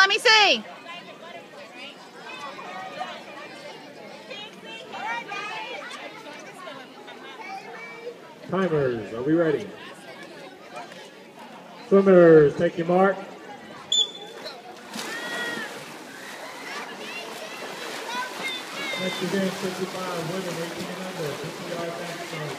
Let me see. Timers, are we ready? Swimmers, take your mark. Next event, 55 women, 18 and under, 50 yard back.